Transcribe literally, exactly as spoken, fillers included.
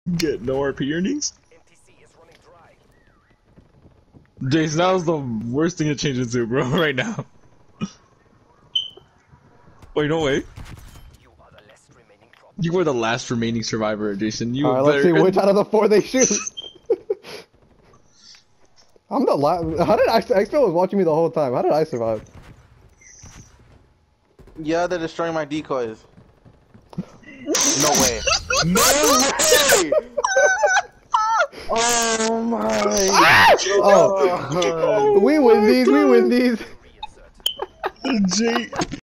Get no R P earnings? Jason, that was the worst thing to change it to, bro, right now. Wait, no way. You were the last remaining survivor, Jason. You Alright, better... let's see which out of the four they shoot. I'm the last. How did I? X-Bill was watching me the whole time. How did I survive? Yeah, they're destroying my decoys. No way. No way! Oh my! Oh, we win these. We win these. Jay.